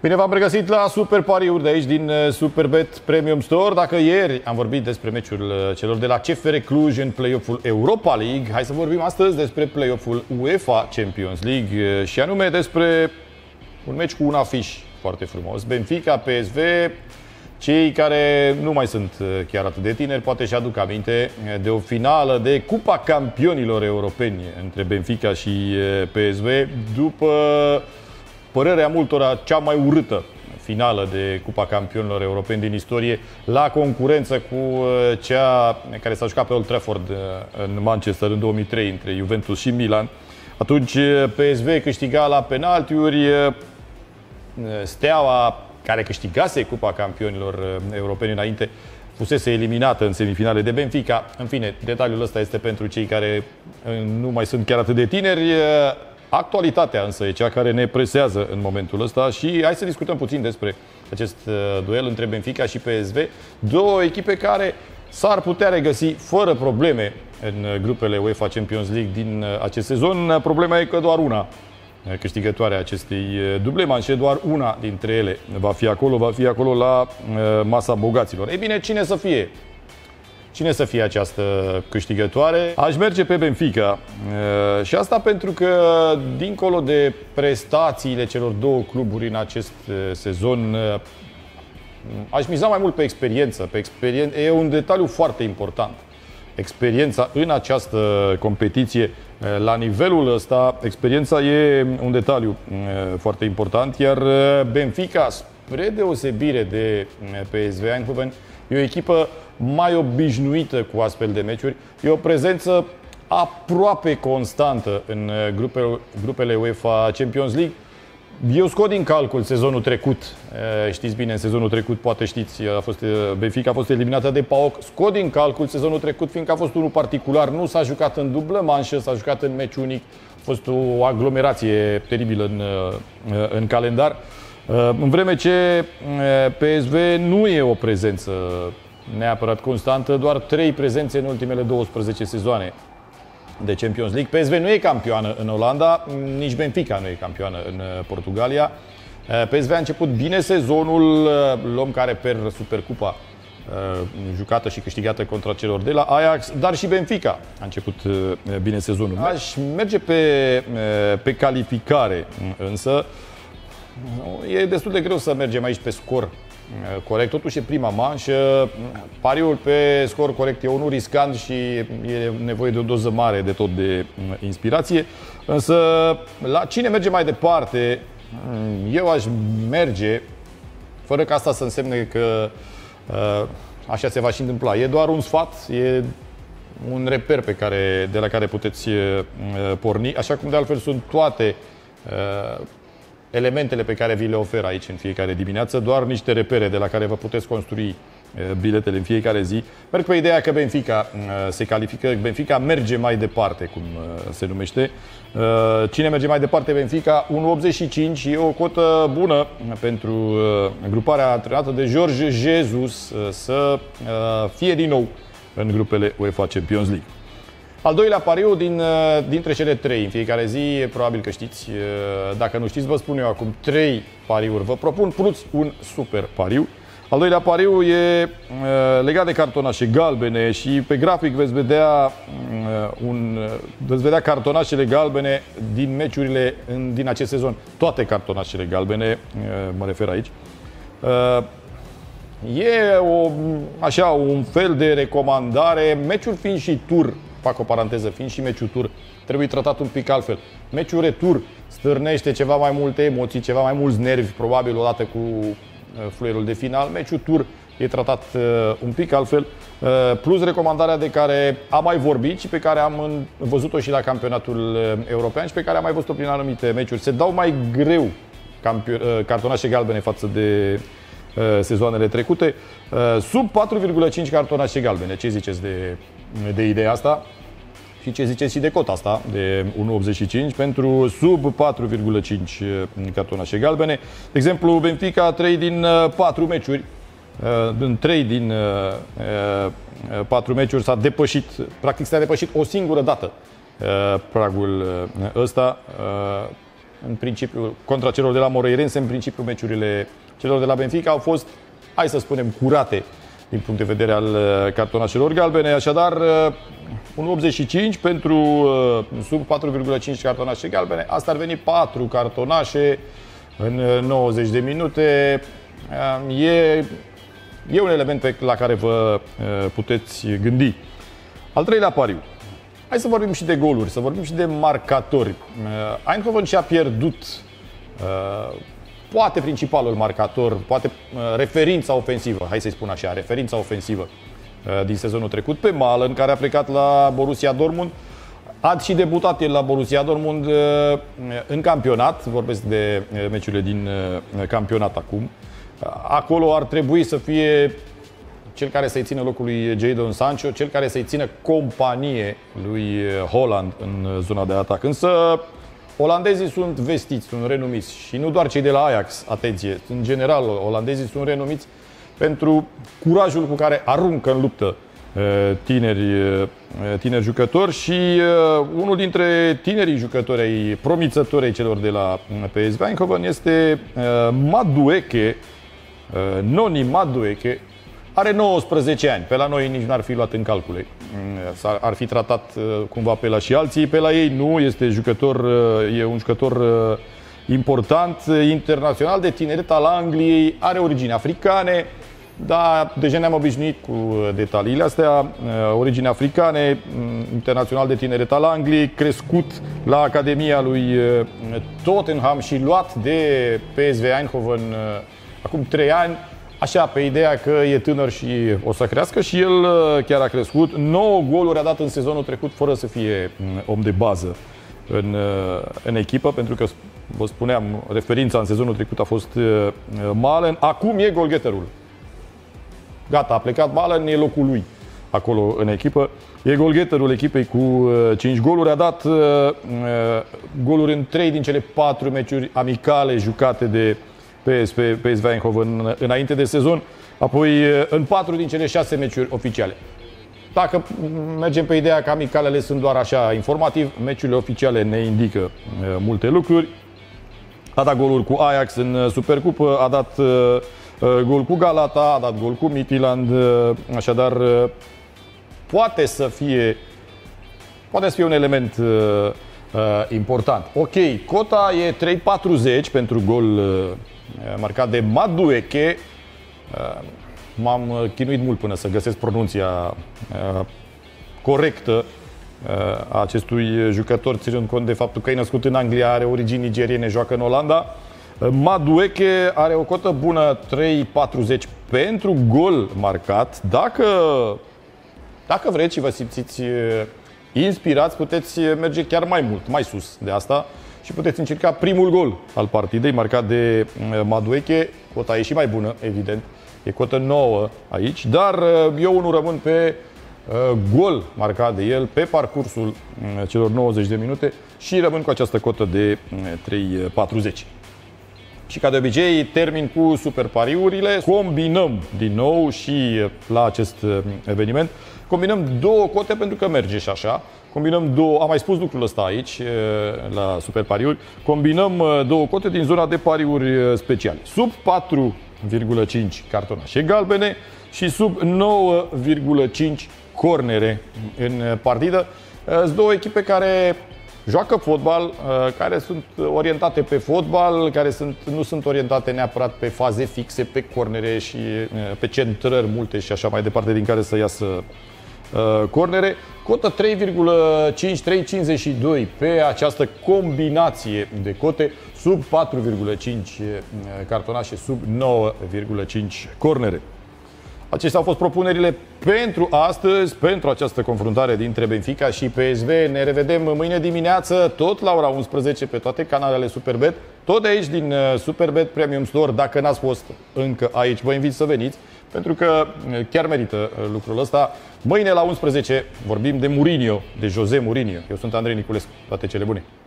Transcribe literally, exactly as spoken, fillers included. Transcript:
Bine v-am regăsit la Super Pariuri de aici din Superbet Premium Store. Dacă ieri am vorbit despre meciul celor de la C F R Cluj în play-off-ul Europa League, hai să vorbim astăzi despre play-off-ul UEFA Champions League și anume despre un meci cu un afiș foarte frumos. Benfica, P S V. Cei care nu mai sunt chiar atât de tineri poate și aduc aminte de o finală de Cupa Campionilor Europeni între Benfica și P S V, după părerea multora cea mai urâtă finală de Cupa Campionilor Europeni din istorie, la concurență cu cea care s-a jucat pe Old Trafford în Manchester în două mii trei între Juventus și Milan. Atunci P S V câștiga la penaltiuri, Steaua, care câștigase Cupa Campionilor Europeni înainte, fusese eliminată în semifinale de Benfica. În fine, detaliul ăsta este pentru cei care nu mai sunt chiar atât de tineri. Actualitatea însă e cea care ne presează în momentul ăsta și hai să discutăm puțin despre acest duel între Benfica și P S V. Două echipe care s-ar putea regăsi fără probleme în grupele UEFA Champions League din acest sezon. Problema e că doar una câștigătoarea acestei duble manșe, doar una dintre ele va fi acolo, va fi acolo la masa bogaților. Ei bine, cine să fie? Cine să fie această câștigătoare? Aș merge pe Benfica. Și asta pentru că, dincolo de prestațiile celor două cluburi în acest sezon, aș miza mai mult pe experiență. Pe experien... E un detaliu foarte important. Experiența în această competiție, la nivelul ăsta, experiența e un detaliu foarte important, iar Benfica, spre deosebire de P S V Eindhoven, e o echipă mai obișnuită cu astfel de meciuri. E o prezență aproape constantă în grupele, grupele UEFA Champions League. Eu scot din calcul sezonul trecut. Știți bine, în sezonul trecut, poate știți, a fost, Benfica a fost eliminată de P A O K. Scot din calcul sezonul trecut, fiindcă a fost unul particular. Nu s-a jucat în dublă manșă, s-a jucat în meci unic. A fost o aglomerație teribilă în, în calendar. În vreme ce P S V nu e o prezență neapărat constantă, doar trei prezențe în ultimele douăsprezece sezoane de Champions League. P S V nu e campioană în Olanda, nici Benfica nu e campioană în Portugalia. P S V a început bine sezonul, luăm care per Supercupa jucată și câștigată contra celor de la Ajax, dar și Benfica a început bine sezonul. Aș merge pe, pe calificare, însă e destul de greu să mergem aici pe scor corect. Totuși e prima manșă. Pariul pe scor corect e unul riscant și e nevoie de o doză mare de tot de inspirație. Însă la cine merge mai departe, eu aș merge, fără ca asta să însemne că așa se va și întâmpla. E doar un sfat, e un reper pe care, de la care puteți porni, așa cum de altfel sunt toate elementele pe care vi le ofer aici în fiecare dimineață, doar niște repere de la care vă puteți construi biletele în fiecare zi. Merg pe ideea că Benfica se califică, Benfica merge mai departe, cum se numește. Cine merge mai departe? Benfica, unu virgulă optzeci și cinci, e o cotă bună pentru gruparea antrenată de Jorge Jesus să fie din nou în grupele UEFA Champions League. Al doilea pariu din, dintre cele trei în fiecare zi, probabil că știți. Dacă nu știți, vă spun eu acum trei pariuri. Vă propun plus un super pariu. Al doilea pariu e legat de cartonașe galbene și pe grafic veți vedea, un, veți vedea cartonașele galbene din meciurile din acest sezon. Toate cartonașele galbene, mă refer aici. E o, așa, un fel de recomandare, meciul fiind și tur. Fac o paranteză, fiind și meciul tur, trebuie tratat un pic altfel. Meciul retur stârnește ceva mai multe emoții, ceva mai mulți nervi, probabil odată cu fluierul de final. Meciul tur e tratat un pic altfel. Plus recomandarea de care am mai vorbit și pe care am văzut-o și la campionatul european și pe care am mai văzut-o prin anumite meciuri. Se dau mai greu cartonașe galbene față de sezoanele trecute. Sub patru virgulă cinci cartonașe galbene. Ce ziceți de, de ideea asta? Și ce ziceți și de cota asta de unu virgulă optzeci și cinci pentru sub patru virgulă cinci cartonașe galbene? De exemplu, Benfica, trei din patru meciuri, în trei din patru meciuri s-a depășit, practic s-a depășit o singură dată pragul ăsta. în principiu, contra celor de la Moreirense, în principiu meciurile celor de la Benfica au fost, hai să spunem, curate din punct de vedere al cartonașelor galbene. Așadar, un optzeci și cinci pentru sub patru virgulă cinci cartonașe galbene. Asta ar veni patru cartonașe în nouăzeci de minute. E, e un element pe, la care vă puteți gândi. Al treilea pariu. Hai să vorbim și de goluri, să vorbim și de marcatori. Eindhoven și-a pierdut poate principalul marcator, poate referința ofensivă, hai să-i spun așa, referința ofensivă din sezonul trecut, pe Malen, care a plecat la Borussia Dortmund. A și debutat el la Borussia Dortmund în campionat, vorbesc de meciurile din campionat acum. Acolo ar trebui să fie cel care să-i țină locul lui Jadon Sancho, cel care să-i țină companie lui Haaland în zona de atac. Însă olandezii sunt vestiți, sunt renumiți și nu doar cei de la Ajax, atenție, în general olandezii sunt renumiți pentru curajul cu care aruncă în luptă tineri, tineri jucători și unul dintre tinerii jucători ai promițători celor de la P S V Eindhoven este Madueke, Noni Madueke. Are nouăsprezece ani, pe la noi nici n-ar fi luat în calcule. Ar fi tratat cumva pe la și alții, pe la ei nu, este jucător, e un jucător important, internațional de tineret al Angliei, are origini africane, dar deja ne-am obișnuit cu detaliile astea, origini africane, internațional de tineret al Angliei, crescut la Academia lui Tottenham și luat de P S V Eindhoven acum trei ani. Așa, pe ideea că e tânăr și o să crească și el chiar a crescut. nouă goluri a dat în sezonul trecut fără să fie om de bază în, în echipă, pentru că, vă spuneam, referința în sezonul trecut a fost Malen. Acum e golgheterul. Gata, a plecat Malen, e locul lui acolo în echipă. E golgheterul echipei cu cinci goluri. A dat goluri în trei din cele patru meciuri amicale jucate de P S V Eindhoven înainte de sezon, apoi în patru din cele șase meciuri oficiale. Dacă mergem pe ideea că amicalele sunt doar așa informativ, meciurile oficiale ne indică multe lucruri. A dat goluri cu Ajax în Supercupă, a dat gol cu Galata, a dat gol cu Midtjylland, așadar poate să fie poate să fie un element important. Ok, cota e trei patruzeci pentru gol marcat de Madueke. M-am chinuit mult până să găsesc pronunția corectă a acestui jucător, ținând cont de faptul că e născut în Anglia, are origini nigeriene, joacă în Olanda. Madueke are o cotă bună, trei patruzeci pentru gol marcat. Dacă, dacă vreți și vă simțiți inspirați, puteți merge chiar mai mult, mai sus de asta și puteți încerca primul gol al partidei marcat de Madueke. Cota e și mai bună, evident. E cotă nouă aici, dar eu unul rămân pe gol marcat de el pe parcursul celor nouăzeci de minute și rămân cu această cotă de trei patruzeci. Și ca de obicei termin cu super pariurile. Combinăm din nou și la acest eveniment. Combinăm două cote pentru că merge și așa. Combinăm două, am mai spus lucrul ăsta aici la super pariuri. Combinăm două cote din zona de pariuri speciale. Sub patru virgulă cinci cartonașe galbene și sub nouă virgulă cinci cornere în partidă. Sunt două echipe care joacă fotbal, care sunt orientate pe fotbal, care sunt, nu sunt orientate neapărat pe faze fixe, pe cornere și pe centrări multe și așa mai departe din care să iasă cornere. Cotă trei virgulă cinci trei cincizeci și doi pe această combinație de cote, sub patru virgulă cinci cartonașe, sub nouă virgulă cinci cornere. Acestea au fost propunerile pentru astăzi, pentru această confruntare dintre Benfica și P S V. Ne revedem mâine dimineață, tot la ora unsprezece, pe toate canalele Superbet, tot de aici din Superbet Premium Store. Dacă n-ați fost încă aici, vă invit să veniți, pentru că chiar merită lucrul ăsta. Mâine la unsprezece vorbim de Mourinho, de José Mourinho. Eu sunt Andrei Niculescu. Toate cele bune!